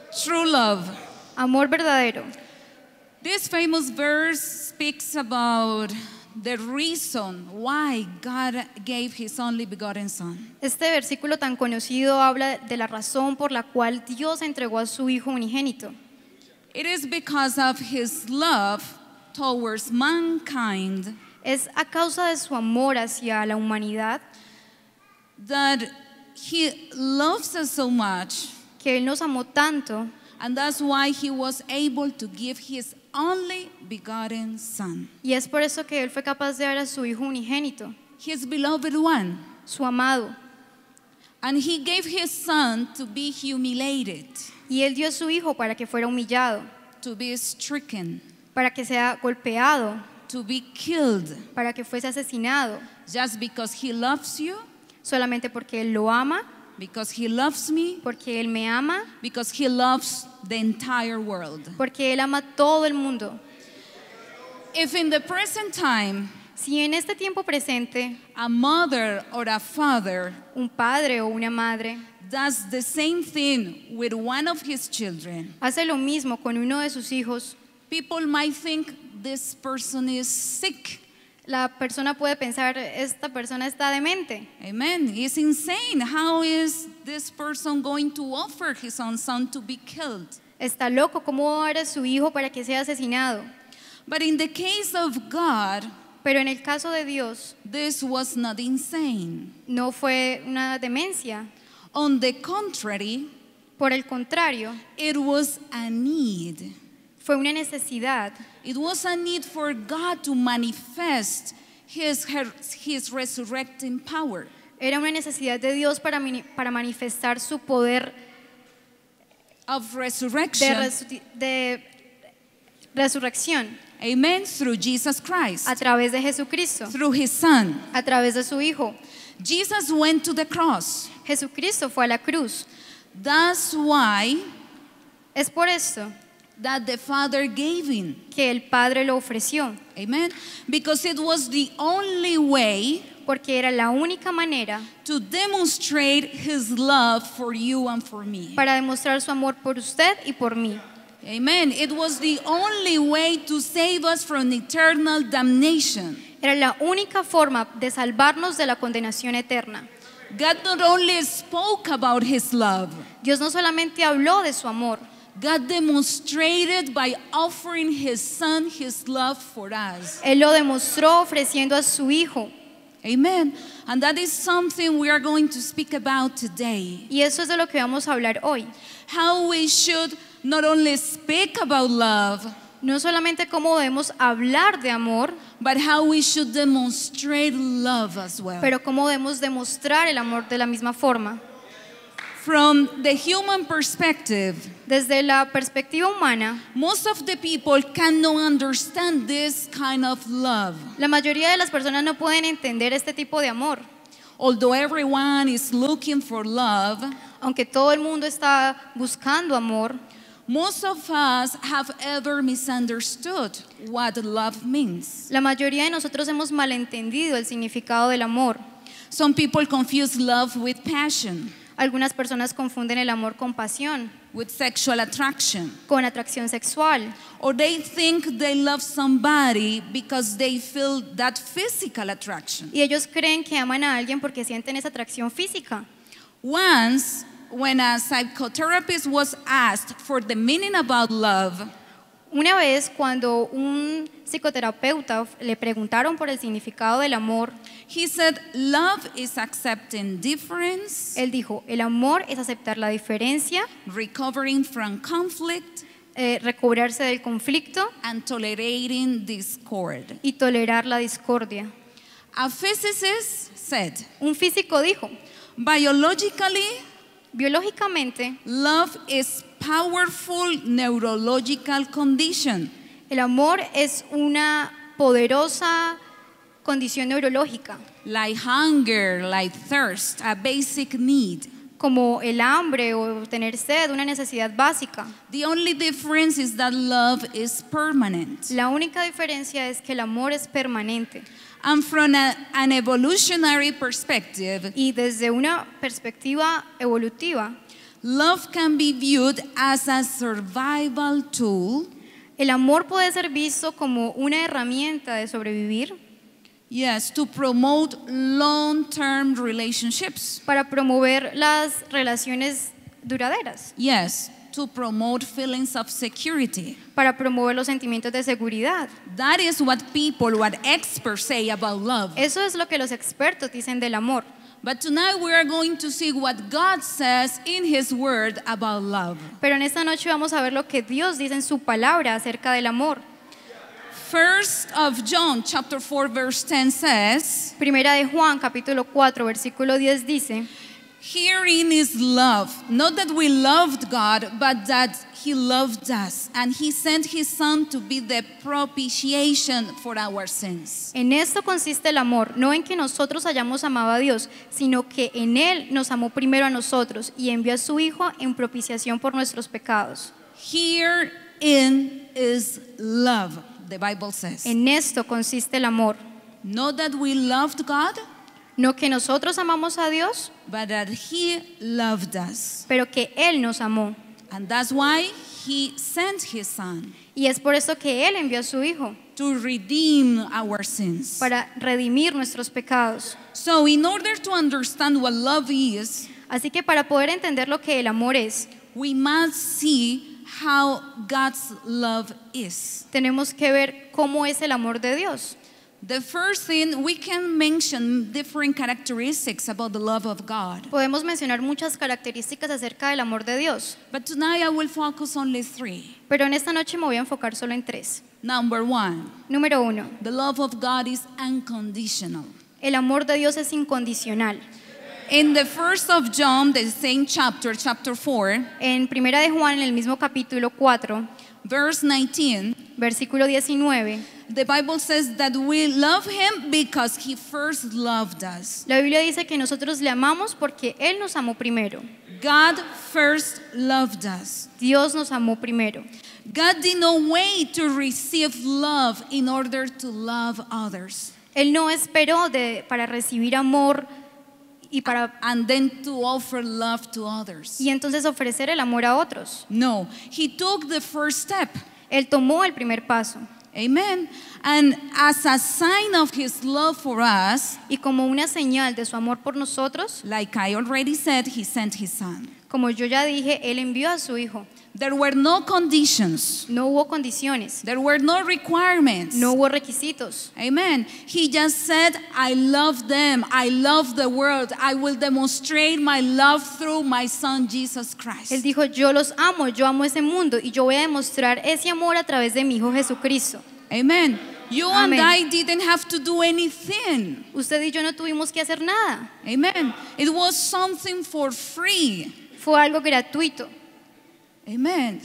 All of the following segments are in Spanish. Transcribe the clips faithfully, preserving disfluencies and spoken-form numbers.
True love. Amor verdadero. This famous verse speaks about the reason why God gave His only begotten Son. Este versículo tan conocido habla de la razón por la cual Dios entregó a su Hijo unigénito. It is because of His love towards mankind Es a causa de su amor hacia la humanidad that He loves us so much, que Él nos amó tanto, and that's why He was able to give His only begotten Son, y es por eso que Él fue capaz de dar a su Hijo unigénito, His beloved one. su amado. And He gave His Son to be humiliated, Y Él dio a su Hijo para que fuera humillado, to be stricken, para que sea golpeado, to be killed, para que fuese asesinado, just because He loves you, solamente porque Él lo ama, because He loves me, porque Él me ama, because He loves the entire world. porque Él ama a todo el mundo. If in the present time Si en este tiempo presente a mother or a father un padre o una madre does the same thing with one of his children, hace lo mismo con uno de sus hijos, people might think this person is sick. la persona puede pensar, esta persona está demente. Amen. It's insane. How is this person going to offer his own son to be killed? Está loco, ¿cómo va a dar a su hijo para que sea asesinado? But in the case of God, Pero en el caso de Dios, this was not insane. no fue una demencia. On the contrary, Por el contrario, it was a need. fue una necesidad. It was a need for God to manifest his, his resurrecting power. Era una necesidad de Dios para, para manifestar su poder Of de, resurrection. resu de resurrección Amen. Through Jesus Christ. a través de Jesucristo, Through His Son. a través de su Hijo. Jesus went to the cross. Jesucristo fue a la cruz. That's why Es por esto that the Father gave Him. que el Padre lo ofreció, Amen. Because it was the only way porque era la única manera to demonstrate His love for you and for me. para demostrar su amor por usted y por mí. Amen. It was the only way to save us from eternal damnation. Era la única forma de salvarnos de la condenación eterna. God not only spoke about His love, Dios no solamente habló de su amor, God demonstrated by offering His Son His love for us. Él lo demostró ofreciendo a su Hijo. Amen. And that is something we are going to speak about today. Y eso es de lo que vamos a hablar hoy. How we should not only speak about love, No solamente cómo debemos hablar de amor, but how we should demonstrate love as well. pero cómo debemos demostrar el amor de la misma forma. From the human perspective, Desde la perspectiva humana, most of the people cannot understand this kind of love. la mayoría de las personas no pueden entender este tipo de amor. Although everyone is looking for love, Aunque todo el mundo está buscando amor, most of us have ever misunderstood what love means. la mayoría de nosotros hemos malentendido el significado del amor. Some people confuse love with passion, Algunas personas confunden el amor con pasión, with sexual attraction. con atracción sexual, Or they think they love somebody because they feel that physical attraction. y ellos creen que aman a alguien porque sienten esa atracción física. Once, when a psychotherapist was asked for the meaning about love, Una vez cuando un psicoterapeuta le preguntaron por el significado del amor, he said, love is accepting difference, él dijo, el amor es aceptar la diferencia, recovering from conflict, eh, recobrarse del conflicto and tolerating discord. y tolerar la discordia. A physicist said, Un físico dijo, biologically, biológicamente, love is powerful neurological condition. el amor es una poderosa condición neurológica, Like hunger, like thirst, a basic need. como el hambre o tener sed, una necesidad básica. The only difference is that love is permanent. La única diferencia es que el amor es permanente. And from a, an evolutionary perspective, Y desde una perspectiva evolutiva, Love can be viewed as a survival tool. El amor puede ser visto como una herramienta de sobrevivir Yes, to promote long-term relationships. para promover las relaciones duraderas, Yes, to promote feelings of security. para promover los sentimientos de seguridad. That is what people, what experts say about love. Eso es lo que los expertos dicen del amor. But tonight we are going to see what God says in His Word about love. Pero en esta noche vamos a ver lo que Dios dice en su palabra acerca del amor. First of John, chapter four, verse ten says, Primera de Juan, capítulo cuatro, versículo diez dice, herein is love, not that we loved God, but that He loved us, and He sent His Son to be the propitiation for our sins. en esto consiste el amor, no en que nosotros hayamos amado a Dios, sino que en Él nos amó primero a nosotros y envió a su Hijo en propiciación por nuestros pecados. Herein is love, the Bible says. En esto consiste el amor, Not that we loved God, no que nosotros amamos a Dios, but that He loved us. pero que Él nos amó. And that's why He sent His Son Y es por eso que Él envió a su Hijo, to redeem our sins. para redimir nuestros pecados. So, in order to understand what love is, Así que para poder entender lo que el amor es, we must see how God's love is. tenemos que ver cómo es el amor de Dios. The first thing, we can mention different characteristics about the love of God. Podemos mencionar muchas características acerca del amor de Dios, But tonight I will focus only three. pero en esta noche me voy a enfocar solo en tres. Number one, Número uno, the love of God is unconditional. el amor de Dios es incondicional. In the first of John, the same chapter, chapter four, En Primera de Juan, en el mismo capítulo cuatro, verse nineteen, versículo diecinueve, the Bible says that we love Him because He first loved us. la Biblia dice que nosotros le amamos porque Él nos amó primero. God first loved us. Dios nos amó primero. God did not wait to receive love in order to love others Él no esperó de, para recibir amor y, para, and then to offer love to others. y entonces ofrecer el amor a otros. No, He took the first step. Él tomó el primer paso. Amen. And as a sign of His love for us, Y como una señal de su amor por nosotros, like I already said, He sent His Son. como yo ya dije, Él envió a su Hijo. There were no conditions. No hubo condiciones, There were no requirements. no hubo requisitos. Amen. He just said, I love them. I love the world. I will demonstrate my love through my Son, Jesus Christ. Él dijo, yo los amo, yo amo ese mundo y yo voy a demostrar ese amor a través de mi Hijo Jesucristo. Amen. You Amen. and I didn't have to do anything. Usted y yo no tuvimos que hacer nada. Amen. It was something for free. Fue algo gratuito. Amen.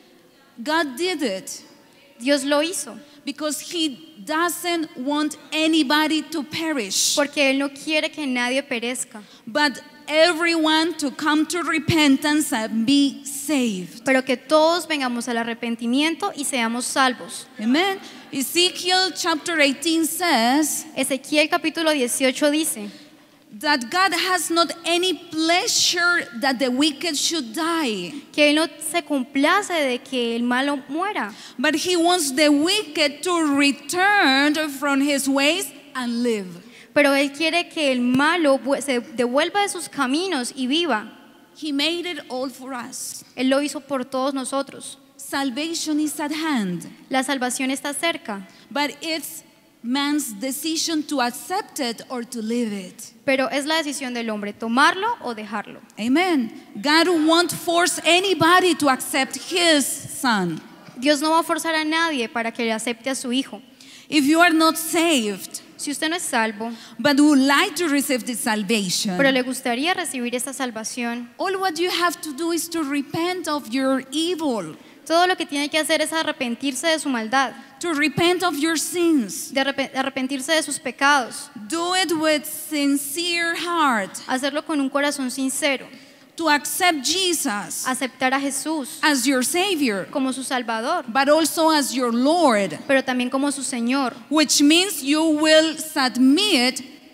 God did it Dios lo hizo because He doesn't want anybody to perish, porque Él no quiere que nadie perezca, but everyone to come to repentance and be saved. pero que todos vengamos al arrepentimiento y seamos salvos. Amen. Ezekiel chapter eighteen says Ezequiel capítulo dieciocho dice that God has not any pleasure that the wicked should die, que Él no se complace de que el malo muera, but He wants the wicked to return from his ways and live. pero Él quiere que el malo vu- se devuelva de sus caminos y viva. He made it all for us. Él lo hizo por todos nosotros. Salvation is at hand, La salvación está cerca, but it's man's decision to accept it or to live it. pero es la decisión del hombre tomarlo o dejarlo. Amen. God won't force anybody to accept His Son. Dios no va a forzar a nadie para que le acepte a su Hijo. If you are not saved, Si usted no es salvo, but would like to receive this salvation, pero le gustaría recibir esta salvación, all what you have to do is to repent of your evil, todo lo que tiene que hacer es arrepentirse de su maldad, to repent of your sins. de arrep- arrepentirse de sus pecados, Do it with sincere heart, hacerlo con un corazón sincero, to accept Jesus aceptar a Jesús as your Savior, como su Salvador, but also as your Lord, pero también como su Señor, which means you will submit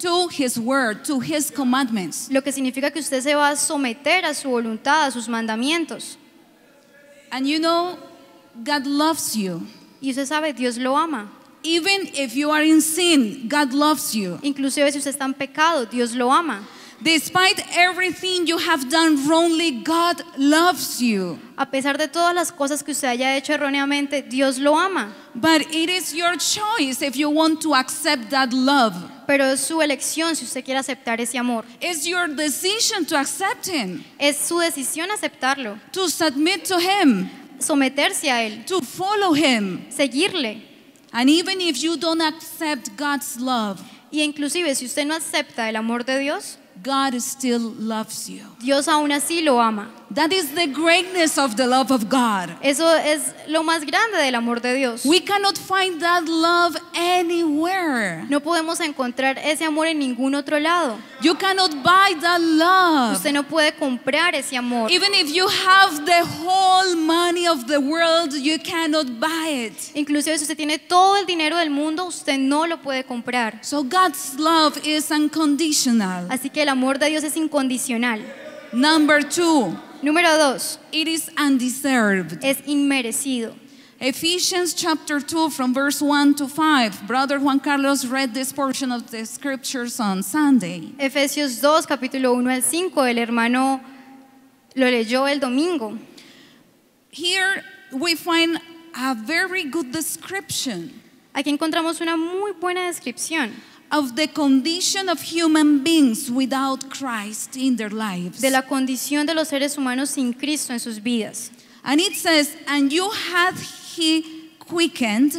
to his word, to his commandments. lo que significa que usted se va a someter a su voluntad, a sus mandamientos. And you know, God loves you. Y usted sabe, Dios lo ama. Even if you are in sin, God loves you. Inclusive si usted está en pecado, Dios lo ama. Despite everything you have done wrongly, God loves you. A pesar de todas las cosas que usted haya hecho erróneamente, Dios lo ama. But it is your choice if you want to accept that love. Pero es su elección si usted quiere aceptar ese amor. It's your decision to accept Him, Es su decisión aceptarlo, to submit to Him, someterse a Él, to follow Him. seguirle. And even if you don't accept God's love, Y inclusive si usted no acepta el amor de Dios, God still loves you. Dios aún así lo ama. That is the greatness of the love of God. Eso es lo más grande del amor de Dios. We cannot find that love anywhere. No podemos encontrar ese amor en ningún otro lado. You cannot buy that love. Usted no puede comprar ese amor. Even if you have the whole money of the world, you cannot buy it. Inclusive si usted tiene todo el dinero del mundo, usted no lo puede comprar. So God's love is unconditional. Así que el amor de Dios es incondicional. Number two, Número dos, it is undeserved. es inmerecido. Ephesians chapter two from verse one to five. Brother Juan Carlos read this portion of the scriptures on Sunday. Efesios dos, capítulo uno al cinco, el hermano lo leyó el domingo. Here we find a very good description Aquí encontramos una muy buena descripción of the condition of human beings without Christ in their lives. de la condición de los seres humanos sin Cristo en sus vidas. And it says, and you hath he quickened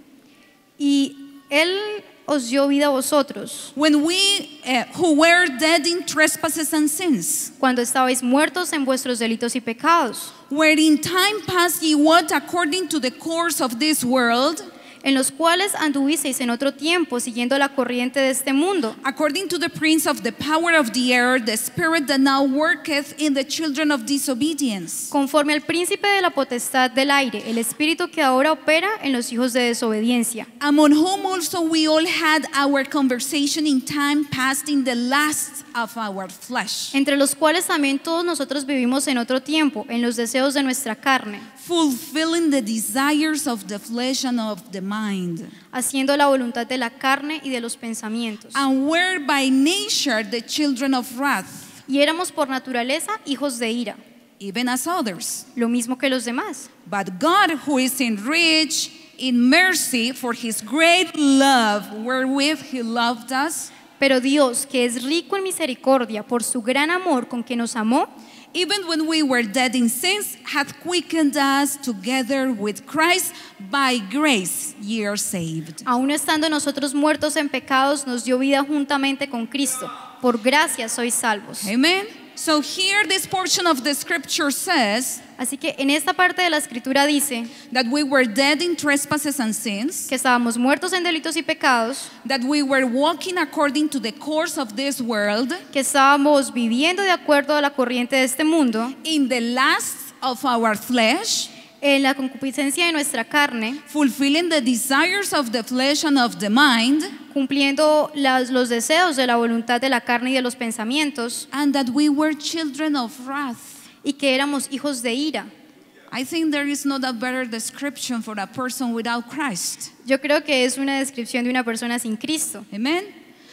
Y Él os dio vida a vosotros, when we uh, who were dead in trespasses and sins, cuando estabais muertos en vuestros delitos y pecados, where in time past ye walked according to the course of this world, en los cuales anduvisteis en otro tiempo siguiendo la corriente de este mundo, according to the prince of the power of the air, the spirit that now worketh in the children of disobedience, conforme al príncipe de la potestad del aire, el espíritu que ahora opera en los hijos de desobediencia, among whom also we all had our conversation in time past in the lusts of our flesh, entre los cuales también todos nosotros vivimos en otro tiempo, en los deseos de nuestra carne, fulfilling the desires of the flesh and of the mind, haciendo la voluntad de la carne y de los pensamientos. and were by nature the children of wrath, Y éramos por naturaleza hijos de ira, even as others. lo mismo que los demás. But God, who is enriched in mercy for his great love wherewith he loved us, Pero Dios, que es rico en misericordia por su gran amor con que nos amó, even when we were dead in sins, hath quickened us together with Christ. By grace ye are saved. aun estando nosotros muertos en pecados, nos dio vida juntamente con Cristo. Por gracia sois salvos. Amen. So here this portion of the scripture says Así que en esta parte de la escritura dice that we were dead in trespasses and sins, que estábamos muertos en delitos y pecados, that we were walking according to the course of this world, que estábamos viviendo de acuerdo a la corriente de este mundo, in the lusts of our flesh, en la concupiscencia de nuestra carne, fulfilling the desires of the flesh and of the mind, cumpliendo las- los deseos de la voluntad de la carne y de los pensamientos, and that we were children of wrath. y que éramos hijos de ira. I think there is not a better description for a person without Christ. Yo creo que es una descripción de una persona sin Cristo. Amen?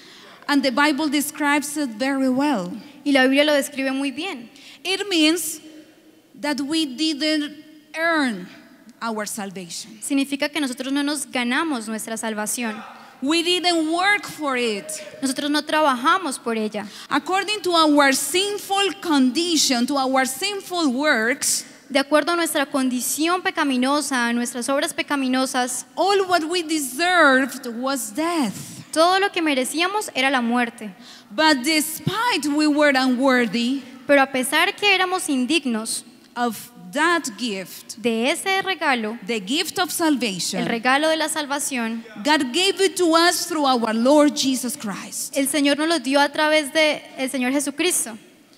And the Bible describes it very well. Y la Biblia lo describe muy bien. It means that we didn't earn our salvation. Significa que nosotros no nos ganamos nuestra salvación. We didn't work for it. Nosotros no trabajamos por ella. According to our sinful condition, to our sinful works, De acuerdo a nuestra condición pecaminosa, a nuestras obras pecaminosas, all what we deserved was death. todo lo que merecíamos era la muerte. But despite we were unworthy Pero a pesar que éramos indignos of that gift, de ese regalo, the gift of el salvation, regalo de la salvación, God gave it to us through our Lord Jesus Christ. el Señor nos lo dio a través de el Señor Jesucristo.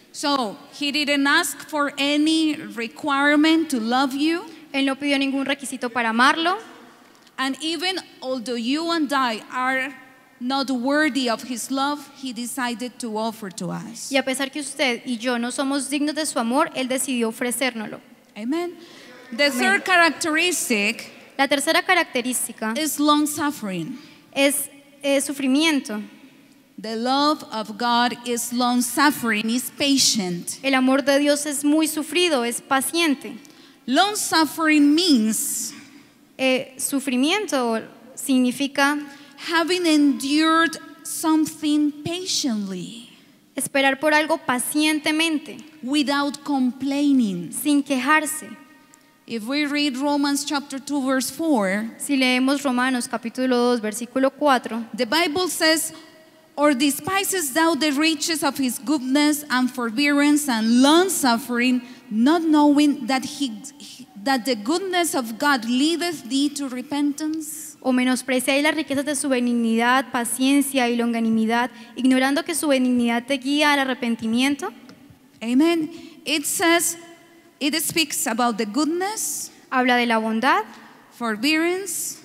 So he didn't ask for any requirement to love you. Él no pidió ningún requisito para amarlo. And even although you and I are not worthy of his love, he decided to offer to us. Y a pesar que usted y yo no somos dignos de su amor, Él decidió ofrecérnoslo. Amen. The third characteristic La tercera característica is long suffering. es eh, sufrimiento. The love of God is long suffering, is patient. El amor de Dios es muy sufrido, es paciente. Long suffering means Eh, sufrimiento significa having endured something patiently, esperar por algo pacientemente, without complaining. sin quejarse. If we read Romans chapter two verse four, Si leemos Romanos capítulo dos, versículo cuatro, the Bible says, "Or despisest thou the riches of his goodness and forbearance and long suffering, not knowing that he that the goodness of God leadeth thee to repentance?" o menospreciáis las riquezas de su benignidad, paciencia y longanimidad, ignorando que su benignidad te guía al arrepentimiento. Amen. It says, it speaks about the goodness, Habla de la bondad, forbearance,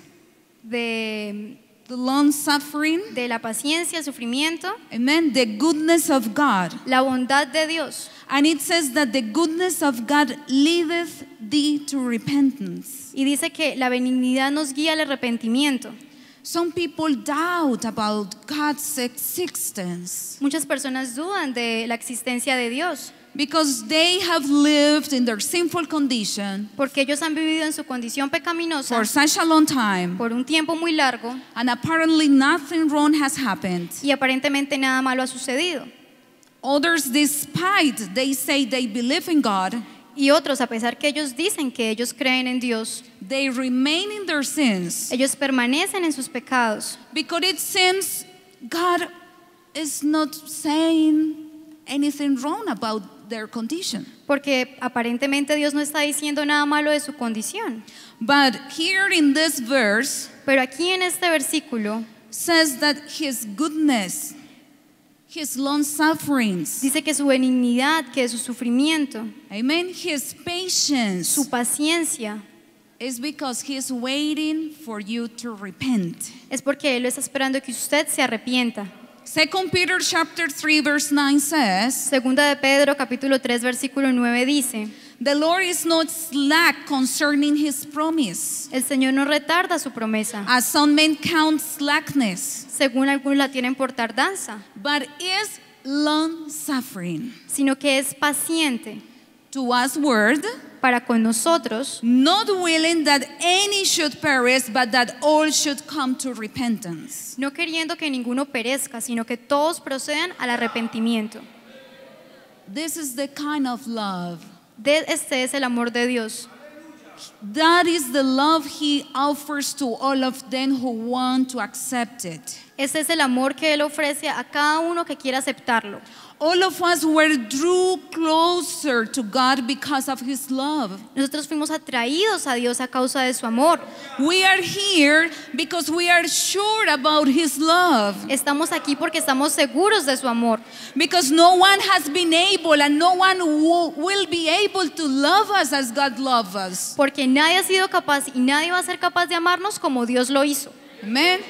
de, the long suffering, de la paciencia, el sufrimiento, amen, the goodness of God. la bondad de Dios. And it says that the goodness of God leadeth thee to repentance. Y dice que la benignidad nos guía al arrepentimiento. Some people doubt about God's existence Muchas personas dudan de la existencia de Dios because they have lived in their sinful condition porque ellos han vivido en su condición pecaminosa for such a long time, por un tiempo muy largo and apparently nothing wrong has happened. y aparentemente nada malo ha sucedido. Others, despite they say they believe in God, Y otros, a pesar que ellos dicen que ellos creen en Dios, they remain in their sins ellos permanecen en sus pecados because it seems God is not saying anything wrong about their condition. porque aparentemente Dios no está diciendo nada malo de su condición. But here in this verse Pero aquí en este versículo says that his goodness, his long sufferings, dice que su benignidad, que su sufrimiento, amen, his patience su paciencia, is because he's waiting for you to repent. es porque Él está esperando que usted se arrepienta. Second Peter chapter three verse nine says, Segunda de Pedro capítulo tres versículo nueve dice: the Lord is not slack concerning his promise, El Señor no retarda su promesa, as some men count slackness, según algunos la tienen por tardanza, but is long suffering sino que es paciente to usward, para con nosotros, not willing that any should perish, but that all should come to repentance. no queriendo que ninguno perezca, sino que todos procedan al arrepentimiento. This is the kind of love. De este es el amor de Dios. That is the love he offers to all of them who want to accept it. Este es el amor que Él ofrece a cada uno que quiera aceptarlo. All of us were drew closer to God because of his love. Nosotros fuimos atraídos a Dios a causa de su amor. We are here because we are sure about his love. Estamos aquí porque estamos seguros de su amor. Because no one has been able and no one wo- will be able to love us as God loves us. Porque nadie ha sido capaz y nadie va a ser capaz de amarnos como Dios lo hizo. Amen.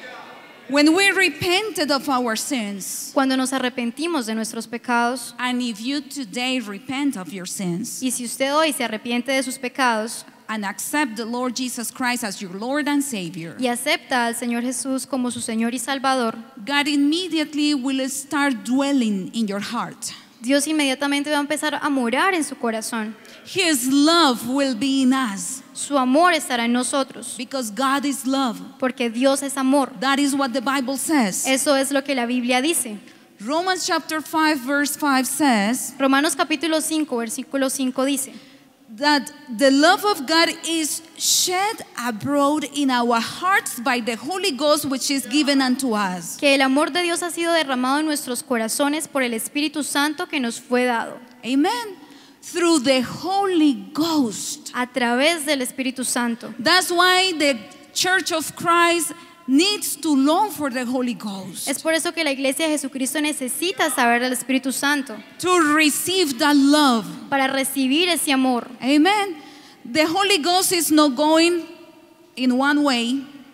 When we repented of our sins, Cuando nos arrepentimos de nuestros pecados, and if you today repent of your sins y si usted hoy se arrepiente de sus pecados and accept the Lord Jesus Christ as your Lord and Savior, y acepta al Señor Jesús como su Señor y Salvador, God immediately will start dwelling in your heart. Dios inmediatamente va a empezar a morar en su corazón. His love will be in us Su amor estará en nosotros, because God is love. porque Dios es amor. That is what the Bible says. Eso es lo que la Biblia dice. Romans chapter five verse five says Romanos capítulo cinco, versículo cinco dice that the love of God is shed abroad in our hearts by the Holy Ghost which is given unto us. que el amor de Dios ha sido derramado en nuestros corazones por el Espíritu Santo que nos fue dado, Amen. Through the Holy Ghost. a través del Espíritu Santo. That's why the Church of Christ needs to long for the Holy Ghost. Es por eso que la Iglesia de Jesucristo necesita saber del Espíritu Santo To receive that love. para recibir ese amor. Amen. The Holy Ghost is not going in one way.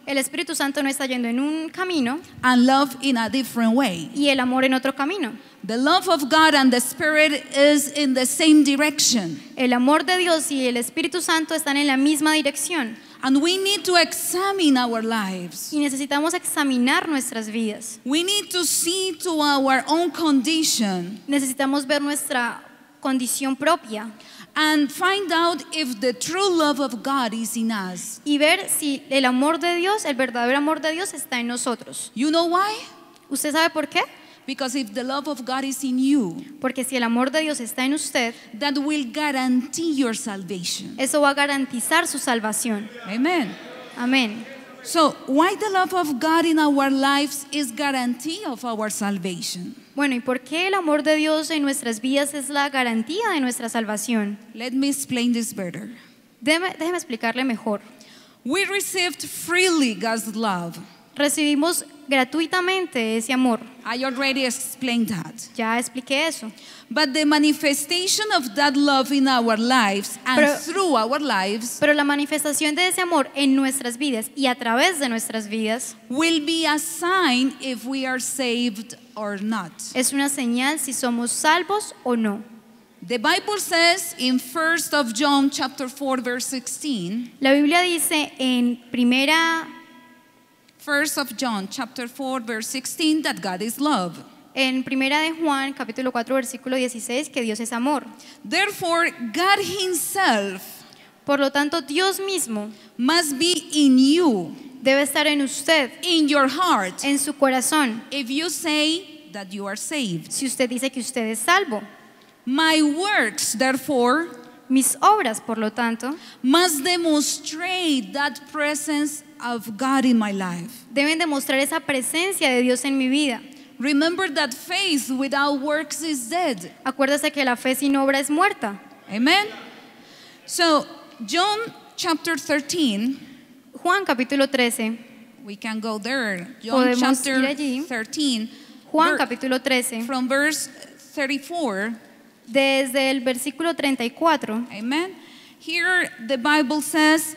El Espíritu Santo no está yendo en un camino and love in a different way. y el amor en otro camino. The love of God and the Spirit is in the same direction. El amor de Dios y el Espíritu Santo están en la misma dirección And we need to examine our lives. y necesitamos examinar nuestras vidas. We need to see to our own condition Necesitamos ver nuestra condición propia and find out if the true love of God is in us. y ver si el amor de Dios, el verdadero amor de Dios está en nosotros. You know why? ¿Usted sabe por qué? Because if the love of God is in you, Porque si el amor de Dios está en usted, that will guarantee your salvation. eso va a garantizar su salvación. Amen. Amén. So, why the love of God in our lives is guarantee of our salvation? Bueno, ¿y por qué el amor de Dios en nuestras vidas es la garantía de nuestra salvación? Let me explain this better. Déjeme, déjeme explicarle mejor. We received freely God's love. Recibimos gratuitamente ese amor. I already explained that. Ya expliqué eso. But the manifestation of that love in our lives and Pero- through our lives Pero la manifestación de ese amor en nuestras vidas y a través de nuestras vidas will be a sign if we are saved or not. es una señal si somos salvos o no. The Bible says in First of John chapter four verse sixteen, La Biblia dice en primera, First of John chapter four verse sixteen that God is love. en primera de Juan, capítulo cuatro, versículo dieciséis, que Dios es amor. Therefore, God himself Por lo tanto, Dios mismo must be in you, debe estar en usted, in your heart, en su corazón, if you say that you are saved. si usted dice que usted es salvo. My works, therefore, Mis obras, por lo tanto, must demonstrate that presence of God in my life. deben demostrar esa presencia de Dios en mi vida. Remember that faith without works is dead. Acuérdese que la fe sin obra es muerta. Amen? So, John chapter thirteen, Juan capítulo trece. we can go there. John Podemos chapter ir allí. thirteen, Juan ver- capítulo trece. from verse thirty-four. Desde el versículo treinta y cuatro. Amen. Here the Bible says,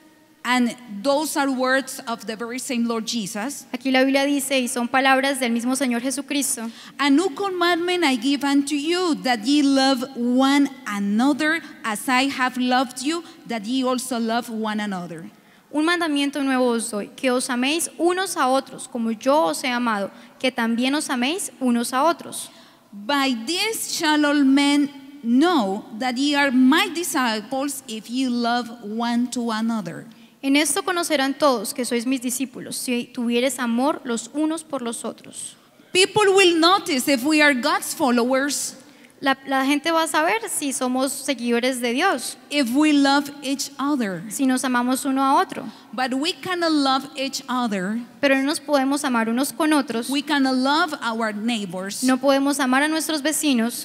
and those are words of the very same Lord Jesus. Aquí la Biblia dice, y son palabras del mismo Señor Jesucristo. A new commandment I give unto you, that ye love one another as I have loved you, that ye also love one another. Un mandamiento nuevo os doy, que os améis unos a otros, como yo os he amado, que también os améis unos a otros. By this shall all men know that ye are my disciples, if ye love one to another. En esto conocerán todos que sois mis discípulos, si tuvieres amor los unos por los otros. People will notice if we are God's followers, La, la gente va a saber si somos seguidores de Dios, if we love each other. si nos amamos uno a otro. But we cannot love each other. Pero no nos podemos amar unos con otros, We cannot love our neighbors no podemos amar a nuestros vecinos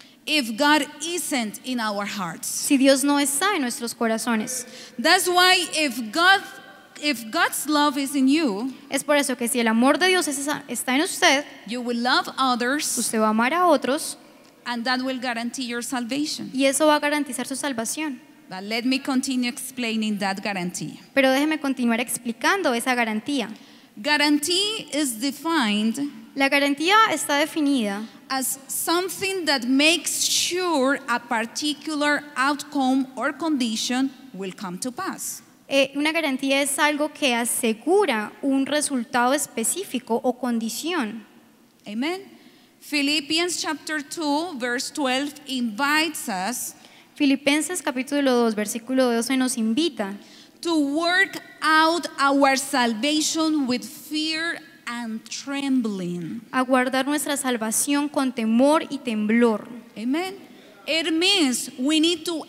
if God isn't in our hearts. si Dios no está en nuestros corazones. That's why if God if God's love is in you, Es por eso que si el amor de Dios es- está en usted, you will love others, usted va a amar a otros and that will guarantee your salvation. y eso va a garantizar su salvación. But let me continue explaining that guarantee. Pero déjeme continuar explicando esa garantía. Guarantee is defined La garantía está definida as something that makes sure a particular outcome or condition will come to pass. Eh, una garantía es algo que asegura un resultado específico o condición. Amen. Philippians chapter two verse twelve invites us Filipenses capítulo dos, versículo doce nos invita to work out our salvation with fear and trembling. a guardar nuestra salvación con temor y temblor. Amen. It means we need to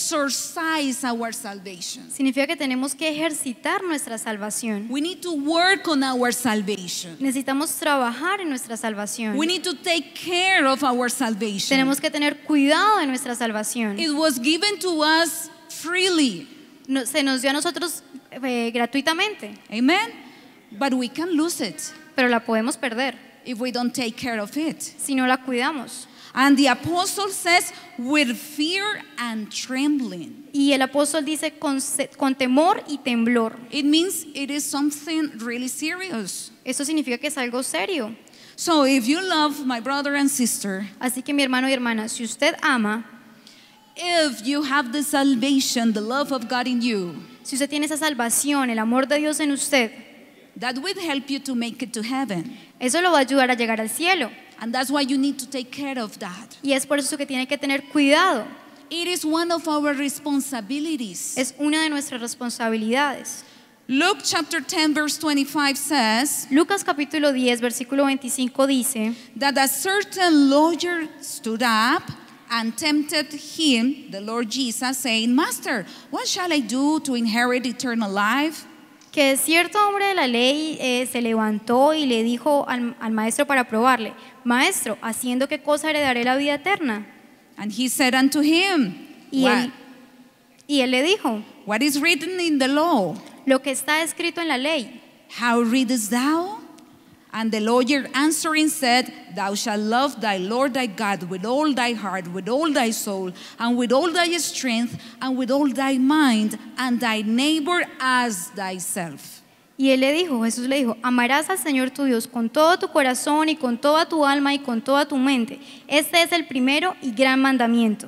exercise our salvation. Significa que tenemos que ejercitar nuestra salvación. We need to work on our salvation. Necesitamos trabajar en nuestra salvación. We need to take care of our salvation. Tenemos que tener cuidado de nuestra salvación. It was given to us freely. No- se nos dio a nosotros eh, gratuitamente, Amen. But we can lose it pero la podemos perder if we don't take care of it. si no la cuidamos. And the apostle says, with fear and trembling. Y el apóstol dice con, se- con temor y temblor. It means it is something really serious. Eso significa que es algo serio. So if you love my brother and sister, Así que mi hermano y hermana, si usted ama, if you have the salvation, the love of God in you, si usted tiene esa salvación, el amor de Dios en usted, that will help you to make it to heaven. eso lo va a ayudar a llegar al cielo. And that's why you need to take care of that. Y es por eso que tiene que tener cuidado. It is one of our responsibilities. Es una de nuestras responsabilidades. Luke chapter ten verse twenty-five says Lucas capítulo diez, versículo veinticinco dice that a certain lawyer stood up and tempted him, the Lord Jesus, saying, Master, what shall I do to inherit eternal life? que cierto hombre de la ley eh, se levantó y le dijo al, al maestro para probarle, Maestro, ¿haciendo qué cosa heredaré la vida eterna? And he said unto him, Y what, él, y él le dijo, what is written in the law? lo que está escrito en la ley. How readest thou? And the lawyer answering said, Thou shalt love thy Lord thy God with all thy heart, with all thy soul, and with all thy strength, and with all thy mind, and thy neighbor as thyself. Y él le dijo, Jesús le dijo, amarás al Señor tu Dios con todo tu corazón y con toda tu alma y con toda tu mente. Este es el primero y gran mandamiento.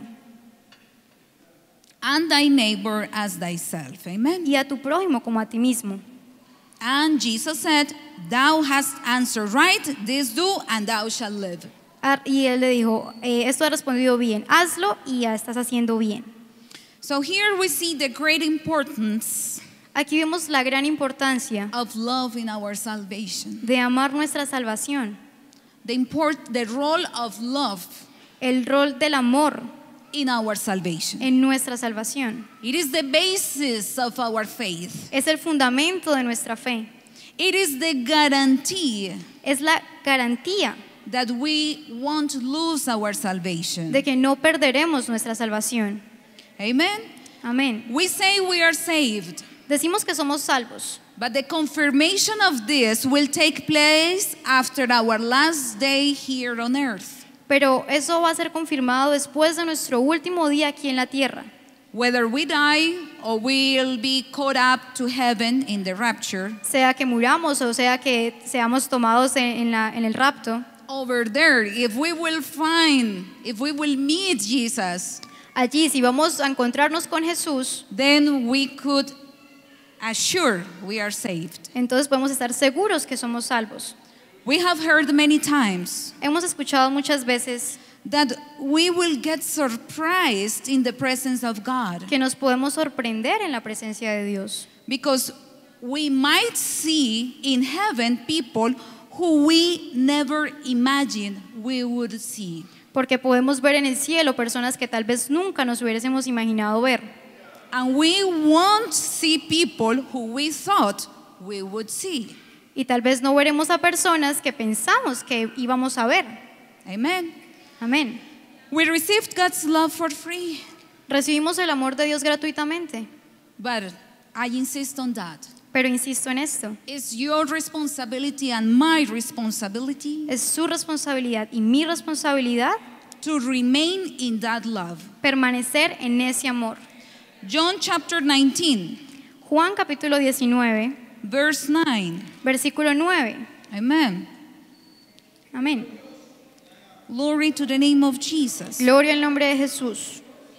And thy neighbor as thyself. Amen. Y a tu prójimo como a ti mismo. And Jesus said, Thou hast answered right, this do, and thou shalt live. Ah, Y él le dijo, eh, esto ha respondido bien, hazlo y ya estás haciendo bien. So here we see the great importance Aquí vemos la gran importancia of love in our salvation. de amar nuestra salvación, The, import, the role of love el rol del amor in our salvation. en nuestra salvación. It is the basis of our faith. Es el fundamento de nuestra fe, It is the guarantee es la garantía that we won't lose our salvation. de que no perderemos nuestra salvación. Amen. Amén. We say we are saved, Decimos que somos salvos, but the confirmation of this will take place after our last day here on earth. pero eso va a ser confirmado después de nuestro último día aquí en la tierra. Whether we die or we'll be caught up to heaven in the rapture, Sea que muramos o sea que seamos tomados en, en la- en el rapto, over there, if we will find, if we will meet Jesus, allí si vamos a encontrarnos con Jesús, then we could assure we are saved. entonces podemos estar seguros que somos salvos. We have heard many times Hemos escuchado muchas veces that we will get surprised in the presence of God que nos podemos sorprender en la presencia de Dios, because we might see in heaven people who we never imagined we would see. porque podemos ver en el cielo personas que tal vez nunca nos hubiésemos imaginado ver. And we won't see people who we thought we would see. Y tal vez no veremos a personas que pensamos que íbamos a ver. Amen. Amén. We received God's love for free, Recibimos el amor de Dios gratuitamente, but I insist on that. pero insisto en esto, It's your responsibility and my responsibility es su responsabilidad y mi responsabilidad to remain in that love. permanecer en ese amor. John chapter nineteen, Juan capítulo diecinueve, verse nine. versículo nueve. Amen. Amén. Glory to the name of Jesus. Gloria al nombre de Jesús.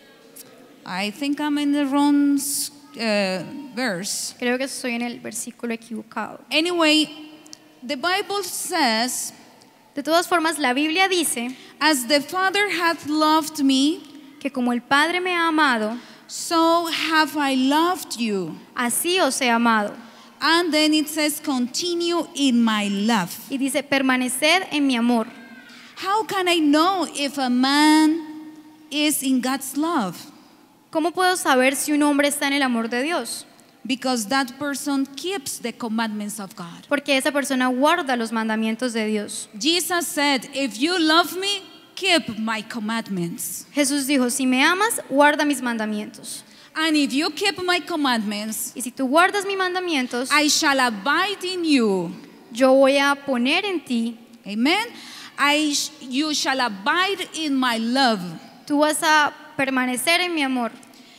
I think I'm in the wrong uh, verse. Creo que estoy en el versículo equivocado. Anyway, the Bible says, De todas formas, la Biblia dice As the Father hath loved me, que como el Padre me ha amado, so have I loved you. así os he amado. And then it says, continue in my love. Y dice, permanecer en mi amor. How can I know if a man is in God's love? ¿Cómo puedo saber si un hombre está en el amor de Dios? Because that person keeps the commandments of God. Porque esa persona guarda los mandamientos de Dios. Jesus said, if you love me, keep my commandments. Jesús dijo, si me amas, guarda mis mandamientos. And if you keep my commandments, Y si tú guardas mis mandamientos, I shall abide in you. yo voy a poner en ti Amen. I sh- you shall abide in my love, Tú vas a permanecer en mi amor,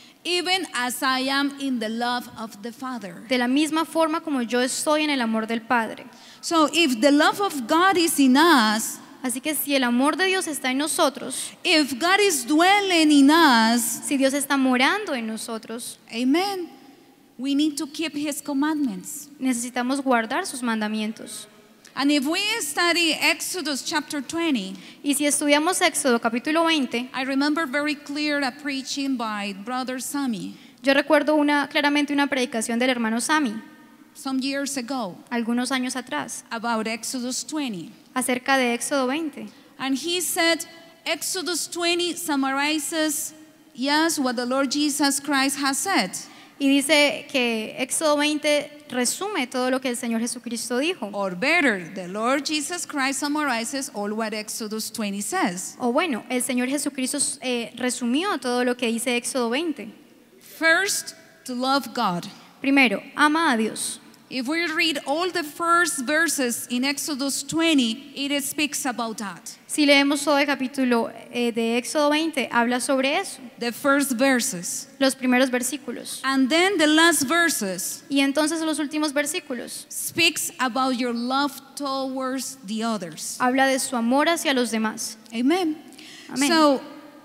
even as I am in the love of the Father. de la misma forma como yo estoy en el amor del Padre. So if the love of God is in us, Así que si el amor de Dios está en nosotros, if God is dwelling in us, si Dios está morando en nosotros, amen, we need to keep his commandments. necesitamos guardar sus mandamientos. And if we study Exodus chapter twenty, Y si estudiamos Éxodo capítulo veinte, I remember very clear a preaching by Brother Sammy yo recuerdo una, claramente una predicación del hermano Sami, some years ago algunos años atrás, about Exodus twenty. acerca de Éxodo veinte. And he said Exodus twenty summarizes, yes, what the Lord Jesus Christ has said. Y dice que Éxodo veinte resume todo lo que el Señor Jesucristo dijo. Or better, the Lord Jesus Christ summarizes all what Exodus twenty says. O bueno, el Señor Jesucristo eh, resumió todo lo que dice Éxodo veinte. First, to love God. Primero, ama a Dios. If we read all the first verses in Exodus twenty, it speaks about that. Si leemos todo el capítulo eh, de Éxodo veinte, habla sobre eso, The first verses. los primeros versículos. And then the last verses Y entonces los últimos versículos speaks about your love towards the others. habla de su amor hacia los demás. Amen. Amen. So,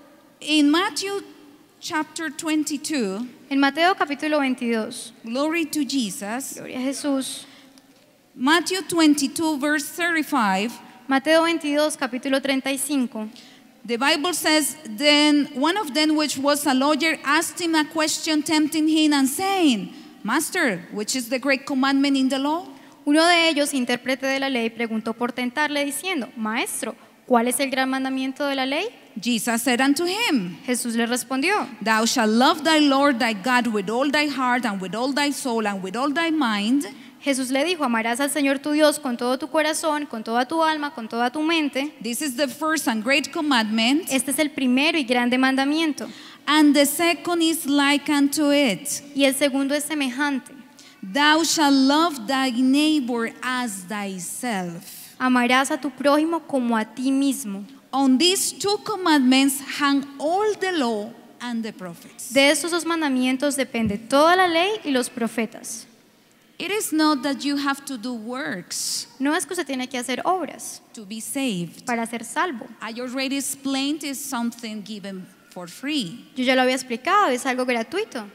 in Matthew chapter twenty-two, En Mateo capítulo veintidós, glory to Jesus. gloria a Jesús. Matthew twenty-two, verse thirty-five, Mateo veintidós, capítulo treinta y cinco. the Bible says, then one of them, which was a lawyer, asked him a question, tempting him and saying, Master, which is the great commandment in the law? Uno de ellos, intérprete de la ley, preguntó por tentarle diciendo, Maestro, ¿cuál es el gran mandamiento de la ley? Jesus said unto him, Jesús le respondió, Thou shalt love thy Lord thy God with all thy heart and with all thy soul and with all thy mind. Jesús le dijo, amarás al Señor tu Dios con todo tu corazón, con toda tu alma, con toda tu mente. This is the first and great commandment. Este es el primero y grande mandamiento. And the second is like unto it. Y el segundo es semejante. Thou shalt love thy neighbor as thyself. Amarás a tu prójimo como a ti mismo. On these two commandments hang all the law and the prophets. De estos dos mandamientos depende toda la ley y los profetas. It is not that you have to do works No es que usted tiene que hacer obras to be saved. para ser salvo. I already explained it's something given for free. Yo ya lo había explicado, es algo gratuito.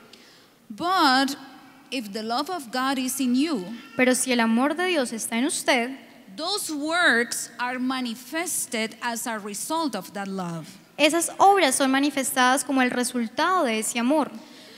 But if the love of God is in you, Pero si el amor de Dios está en usted, those works are manifested as a result of that love. esas obras son manifestadas como el resultado de ese amor.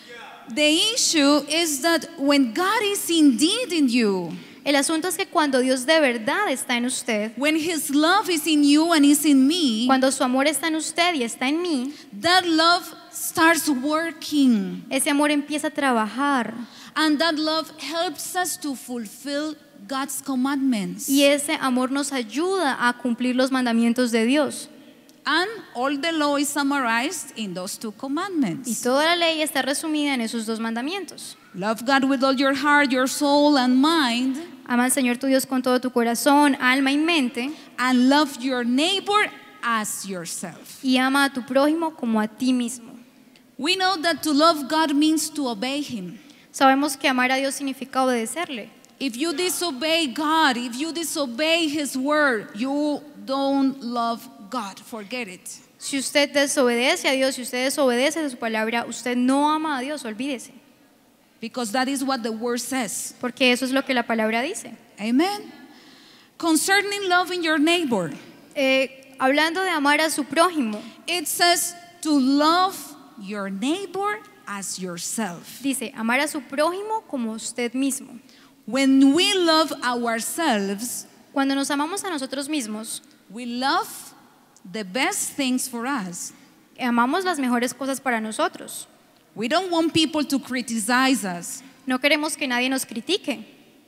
The issue is that when God is indeed in you, El asunto es que cuando Dios de verdad está en usted, when His love is in you and is in me, cuando su amor está en usted y está en mí, that love starts working. ese amor empieza a trabajar And that love helps us to fulfill God's commandments. y ese amor nos ayuda a cumplir los mandamientos de Dios. And all the law is summarized in those two Y commandments. toda la ley está resumida en esos dos mandamientos. Love God with all your heart, your soul, and mind, Ama al Señor tu Dios con todo tu corazón, alma y mente, and love your neighbor as yourself. y ama a tu prójimo como a ti mismo. We know that to love God means to obey Him. Sabemos que amar a Dios significa obedecerle. If you disobey God, if you disobey His word, you don't love God. Forget it. Si usted desobedece a Dios, si usted desobedece de su palabra, usted no ama a Dios, olvídese. Because that is what the word says. Porque eso es lo que la palabra dice. Amen. Concerning loving your neighbor, Eh, hablando de amar a su prójimo, it says to love your neighbor as yourself. dice amar a su prójimo como usted mismo. When we love ourselves, Cuando nos amamos a nosotros mismos, we love the best things for us. amamos las mejores cosas para nosotros. We don't want people to criticize us. No queremos que nadie nos critique.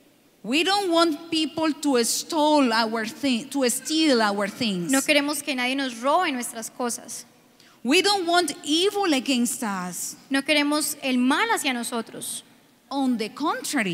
We don't want people to steal our thing, to steal our things. No queremos que nadie nos robe nuestras cosas. We don't want evil against us. No queremos el mal hacia nosotros. On the contrary,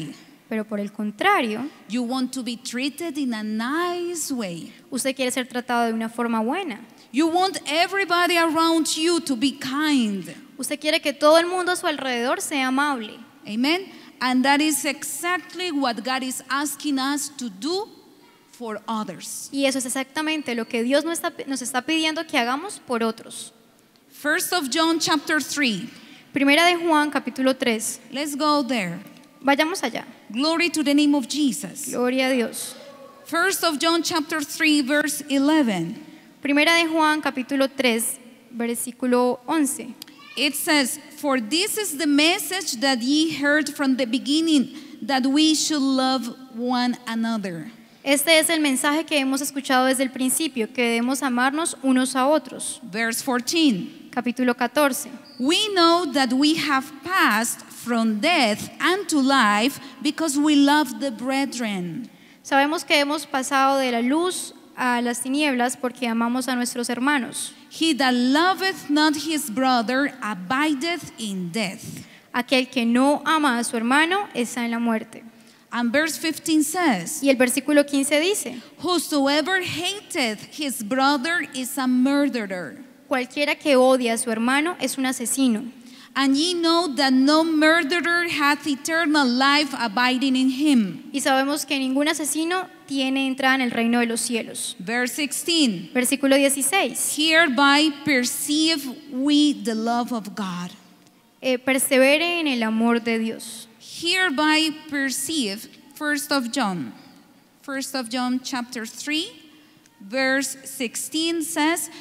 Pero por el contrario, you want to be treated in a nice way. usted quiere ser tratado de una forma buena. You want everybody around you to be kind. Usted quiere que todo el mundo a su alrededor sea amable. Amen. And that is exactly what God is asking us to do for others. Y eso es exactamente lo que Dios nos está, nos está pidiendo que hagamos por otros. First of John chapter three. Primera de Juan, capítulo tres. Let's go there. Vayamos allá. Glory to the name of Jesus. Gloria a Dios. First of John chapter three verse eleven. Primera de Juan, capítulo tres, versículo once. It says, "For this is the message that ye heard from the beginning, that we should love one another." Este es el mensaje que hemos escuchado desde el principio, que debemos amarnos unos a otros. Verse fourteen. Capítulo catorce. We know that we have passed from death unto life because we love the brethren. Sabemos que hemos pasado de la luz a las tinieblas porque amamos a nuestros hermanos. He that loveth not his brother abideth in death. Aquel que no ama a su hermano está en la muerte. And verse fifteen says, Y el versículo quince dice, "Whosoever hateth his brother is a murderer. cualquiera que odia a su hermano es un asesino. And ye know that no murderer hath eternal life abiding in him." Y sabemos que ningún asesino tiene entrada en el reino de los cielos. Verse sixteen, Versículo dieciséis. "Hereby perceive we the love of God." Eh, persevere en el amor de Dios. Hereby perceive, first of John. First of John chapter three, verse sixteen says,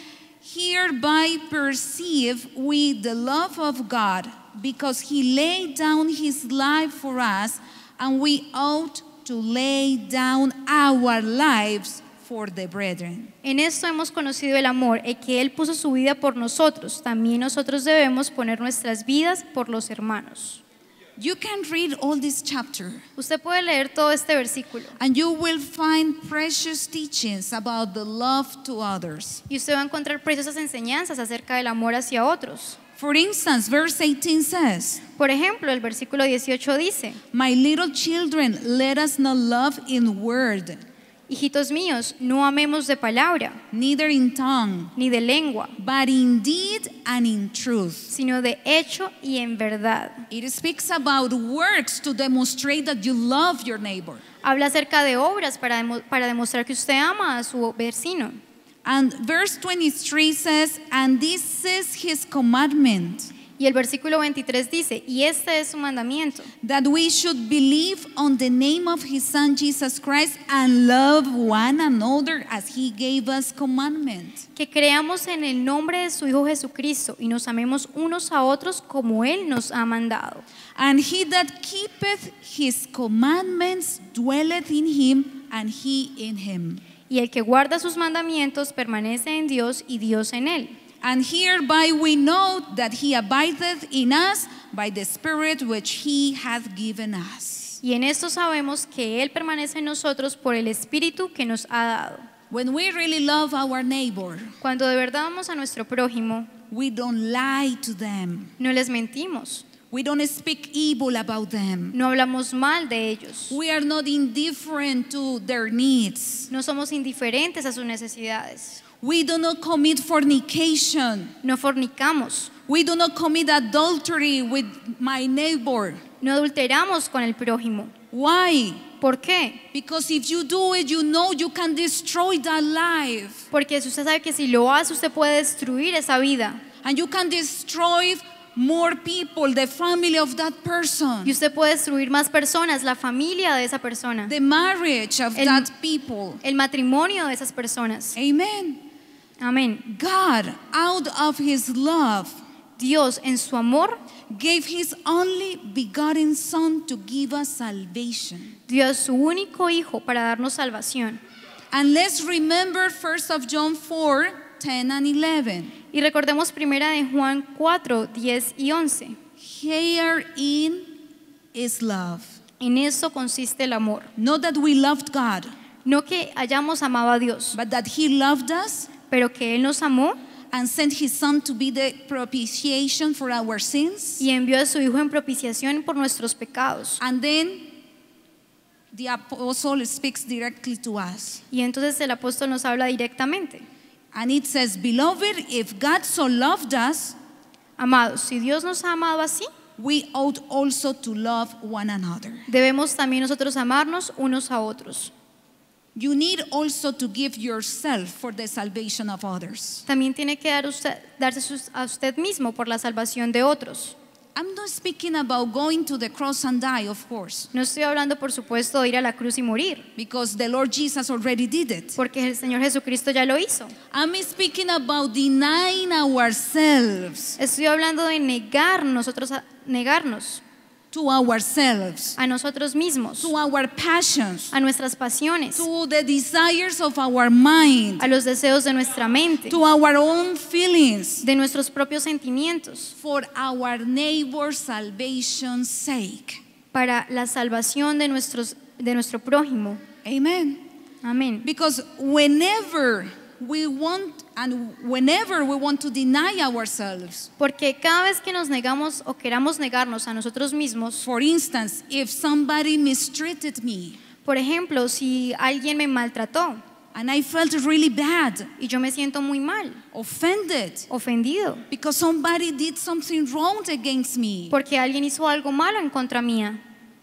"Hereby perceive we the love of God, because he laid down his life for us, and we ought to lay down our lives for the brethren." En esto hemos conocido el amor, el que Él puso su vida por nosotros. También nosotros debemos poner nuestras vidas por los hermanos. You can read all this chapter, Usted puede leer todo este versículo and you will find precious teachings about the love to others. y usted va a encontrar preciosas enseñanzas acerca del amor hacia otros. For instance, verse eighteen says, Por ejemplo, el versículo dieciocho dice, "My little children, let us not love in word, hijitos míos, no amemos de palabra, neither in tongue, ni de lengua, but in deed and in truth." sino de hecho y en verdad. It speaks about works to demonstrate that you love your neighbor. Habla acerca de obras para, demo- para demostrar que usted ama a su vecino. And verse twenty-three says, "And this is his commandment, Y el versículo veintitrés dice, y este es su mandamiento, that we should believe on the name of his son Jesus Christ and love one another as he gave us commandment." que creamos en el nombre de su Hijo Jesucristo y nos amemos unos a otros como Él nos ha mandado. "And he that keepeth his commandments dwelleth in him, and he in him. Y el que guarda sus mandamientos permanece en Dios y Dios en Él. And hereby we know that he abideth in us by the Spirit which he hath given us." Y en esto sabemos que Él permanece en nosotros por el Espíritu que nos ha dado. When we really love our neighbor, Cuando de verdad amamos a nuestro prójimo, we don't lie to them. no les mentimos, We don't speak evil about them. no hablamos mal de ellos, We are not indifferent to their needs. no somos indiferentes a sus necesidades, We do not commit fornication. no fornicamos, We do not commit adultery with my neighbor. no adulteramos con el prójimo. Why? ¿Por qué? Because if you do it, you know you can destroy that life. Porque usted sabe que si lo hace, usted puede destruir esa vida. And you can destroy more people, the family of that person, Y usted puede destruir más personas, la familia de esa persona, the marriage of El- that people. el matrimonio de esas personas. Amen. Amén. God, out of his love, Dios en su amor gave his only begotten Son to give us salvation. dio a su único hijo para darnos salvación. And let's remember first of John four, ten and eleven. Y recordemos primera de Juan cuatro, diez y once. Herein is love. En eso consiste el amor. Not that we loved God, No que hayamos amado a Dios, but that he loved us pero que Él nos amó and sent his Son to be the propitiation for our sins. y envió a su hijo en propiciación por nuestros pecados. And then the apostle speaks directly to us. Y entonces el apóstol nos habla directamente. And it says, beloved, if God so loved us, Amados, si Dios nos ha amado así, we ought also to love one another. debemos también nosotros amarnos unos a otros. You need also to give yourself for the salvation of others. También tiene que dar usted, darse sus- a usted mismo por la salvación de otros. I'm not speaking about going to the cross and die, of course, No estoy hablando, por supuesto, de ir a la cruz y morir, because the Lord Jesus already did it. porque el Señor Jesucristo ya lo hizo. I'm speaking about denying ourselves Estoy hablando de negar nosotros a- negarnos to ourselves, a nosotros mismos, to our passions, a nuestras pasiones, to the desires of our mind, a los deseos de nuestra mente, to our own feelings, de nuestros propios sentimientos, for our neighbor's salvation's sake. para la salvación de, nuestros, de nuestro prójimo. Amen. Amén. Because whenever we want and whenever we want to deny ourselves, Porque cada vez que nos negamos o queramos negarnos a nosotros mismos, for instance, if somebody mistreated me por ejemplo, si alguien me maltrató and I felt really bad, y yo me siento muy mal, offended, ofendido, because somebody did something wrong against me, porque alguien hizo algo malo en contra mía,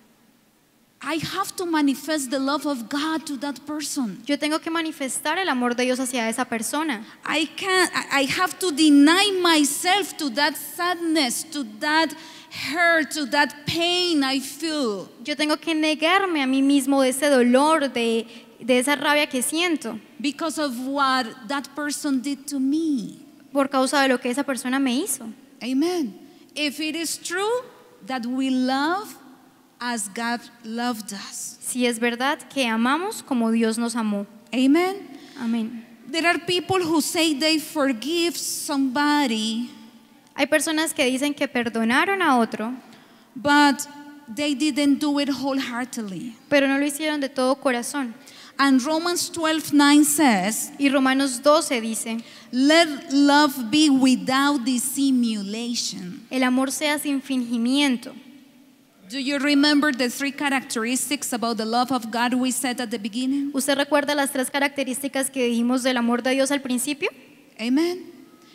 I have to manifest the love of God to that person. yo tengo que manifestar el amor de Dios hacia esa persona. I can't, I I have to deny myself to that sadness, to that hurt, to that pain I feel. Yo tengo que negarme a mí mismo de ese dolor, de, de esa rabia que siento, Because of what that person did to me. por causa de lo que esa persona me hizo. Amen. If it is true that we love as God loved us. Si es verdad que amamos como Dios nos amó. Amen. Amén. There are people who say they forgive somebody, Hay personas que dicen que perdonaron a otro, but they didn't do it wholeheartedly. pero no lo hicieron de todo corazón. And Romans twelve nine says, Y Romanos doce dice, let love be without dissimulation. el amor sea sin fingimiento. Do you remember the three characteristics about the love of God we said at the beginning? ¿Usted recuerda las tres características que dijimos del amor de Dios al principio? Amen.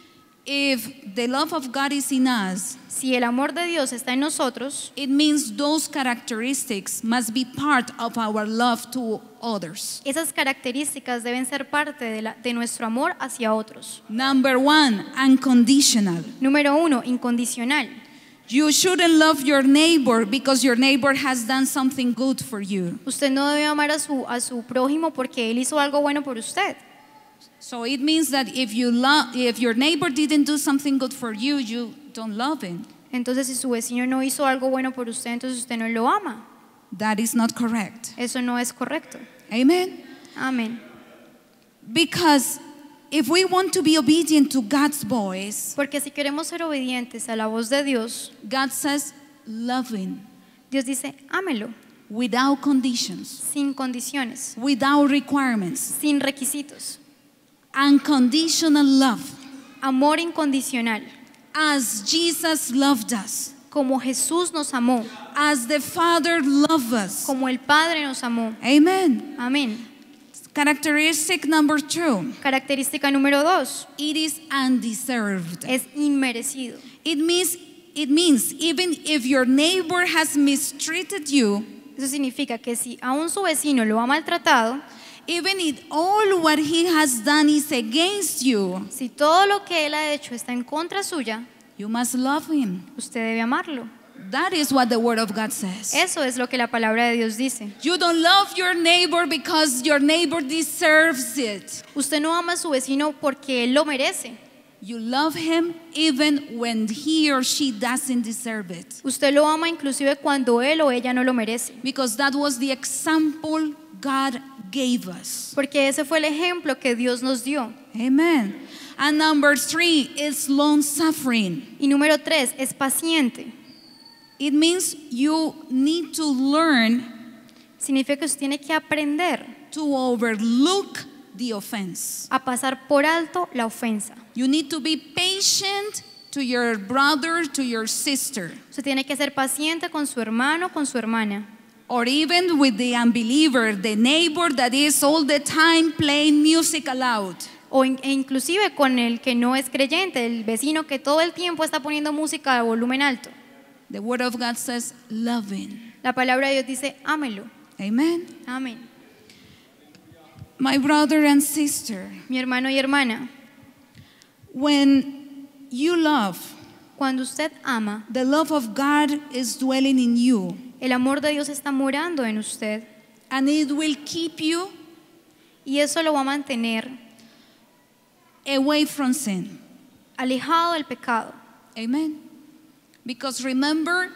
If the love of God is in us, Si el amor de Dios está en nosotros, it means those characteristics must be part of our love to others. esas características deben ser parte de, la- de nuestro amor hacia otros. Number one, unconditional. Número uno, incondicional. You shouldn't love your neighbor because your neighbor has done something good for you. Usted no debe amar a su, a su prójimo porque él hizo algo bueno por usted. So it means that if you love, if your neighbor didn't do something good for you, you don't love him. Entonces, si su vecino no hizo algo bueno por usted, entonces usted no lo ama. That is not correct. Eso no es correcto. Amen. Amén. Because if we want to be obedient to God's voice, Porque si queremos ser obedientes a la voz de Dios, God says, love him Dios dice, ámelo, without conditions, sin condiciones, without requirements. sin requisitos. Unconditional love, Amor incondicional, as Jesus loved us, como Jesús nos amó, as the Father loved us. como el Padre nos amó. Amen. Amén. Characteristic number two, Característica número dos, it is undeserved. es inmerecido. It means, it means even if your neighbor has mistreated you, Eso significa que si aún su vecino lo ha maltratado, even if all what he has done is against you, si todo lo que él ha hecho está en contra suya, you must love him. usted debe amarlo. That is what the Word of God says. Eso es lo que la palabra de Dios dice. You don't love your neighbor because your neighbor deserves it. Usted no ama a su vecino porque él lo merece. You love him even when he or she doesn't deserve it. Usted lo ama inclusive cuando él o ella no lo merece. Because that was the example God gave us. Porque ese fue el ejemplo que Dios nos dio. Amen. And number three is long suffering. Y número tres, es paciente. It means you need to learn Significa que usted tiene que aprender to overlook the offense. a pasar por alto la ofensa. You need to be patient to your brother, to your sister. Usted tiene que ser paciente con su hermano, con su hermana. or even with the unbeliever, the neighbor that is all the time playing music aloud. O in- e inclusive con el que no es creyente, el vecino que todo el tiempo está poniendo música a volumen alto. The word of God says, loving. La palabra de Dios dice, ámelo. Amen. Amén. My brother and sister, Mi hermano y hermana, when you love, cuando usted ama, the love of God is dwelling in you, el amor de Dios está morando en usted and it will keep you y eso lo va a mantener away from sin. alejado del pecado. Amen. Because remember,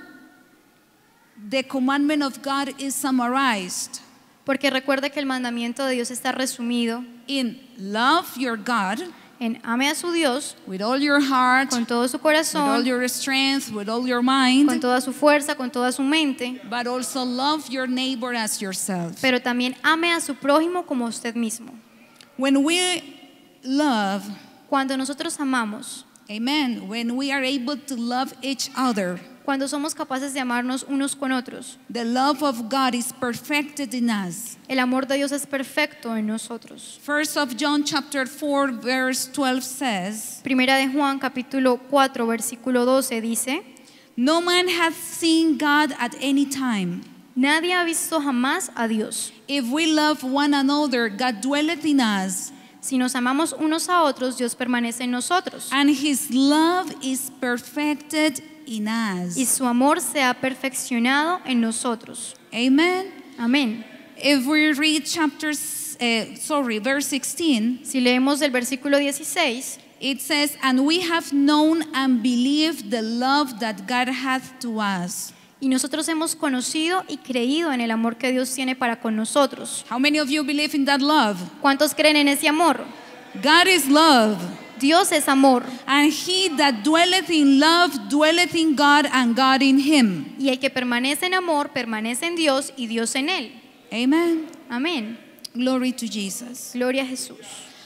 the commandment of God is summarized Porque recuerde que el mandamiento de Dios está resumido in love your God en ame a su Dios with all your heart, con todo su with all corazón, your strength, with all your con mind, toda su fuerza, con toda su mente, but also love your neighbor as yourself. pero también ame a su prójimo como a usted mismo. When we love, Cuando nosotros amamos, amen, when we are able to love each other, cuando somos capaces de amarnos unos con otros, the love of God is perfected in us. el amor de Dios es perfecto en nosotros. First of John chapter four verse twelve says, Primera de Juan capítulo cuatro versículo doce dice, no man hath seen God at any time. nadie ha visto jamás a Dios. If we love one another, God dwelleth in us, Si nos amamos unos a otros, Dios permanece en nosotros and his love is perfected in us. y su amor se ha perfeccionado en nosotros. Amen. Amén. If we read chapter, uh, sorry, verse sixteen, Si leemos el versículo dieciséis, it says, and we have known and believed the love that God hath to us. y nosotros hemos conocido y creído en el amor que Dios tiene para con nosotros. How many of you believe in that love? ¿Cuántos creen en ese amor? God is love, Dios es amor and he that dwelleth in love dwelleth in God, and God in him. y el que permanece en amor permanece en Dios y Dios en él. Amen. Amén. Glory to Jesus. Gloria a Jesús.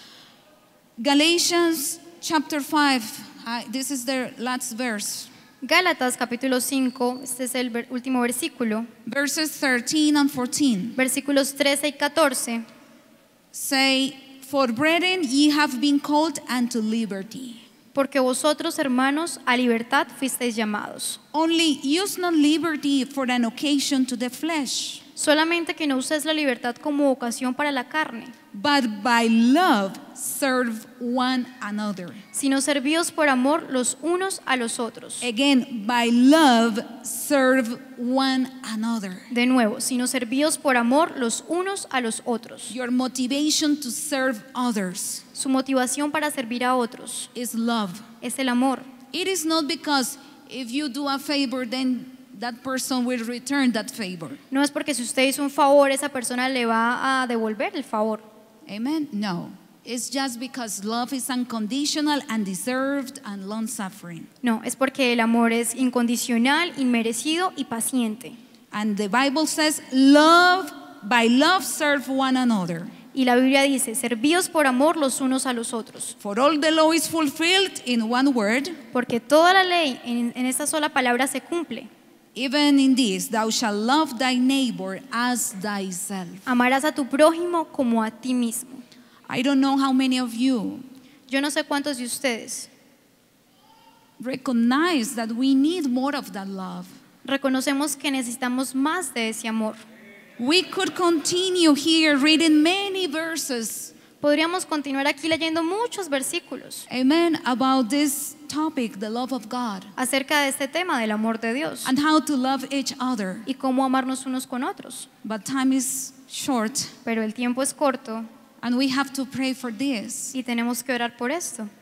Galatians chapter five, uh, this is the last verse. Gálatas capítulo cinco, este es el ver- último versículo, Verses thirteen and fourteen versículos trece y catorce. say, for brethren ye have been called unto liberty. Porque vosotros, hermanos, a libertad fuisteis llamados. Only use not liberty for an occasion to the flesh, Solamente que no uses la libertad como ocasión para la carne, but by love serve one another. sino servíos por amor los unos a los otros. Again, by love serve one another. De nuevo, sino servíos por amor los unos a los otros. Your motivation to serve others Su motivación para servir a otros is love. es el amor. It is not because if you do a favor, then that person will return that favor. No es porque si usted hizo un favor, esa persona le va a devolver el favor. Amen? No. It's just because love is unconditional, undeserved, and long-suffering. No, es porque el amor es incondicional, inmerecido y paciente. And the Bible says, love, by love serve one another. Y la Biblia dice, servíos por amor los unos a los otros. For all the law is fulfilled in one word, Porque toda la ley en, en esta sola palabra se cumple. even in this, thou shalt love thy neighbor as thyself. Amarás a tu prójimo como a ti mismo. I don't know how many of you Yo no sé cuántos de ustedes recognize that we need more of that love. reconocemos que necesitamos más de ese amor. We could continue here reading many verses, Podríamos continuar aquí leyendo muchos versículos amen, about this topic, the love of God, acerca de este tema del amor de Dios and how to love each other. y cómo amarnos unos con otros. But time is short, Pero el tiempo es corto and we have to pray for this. y tenemos que orar por esto.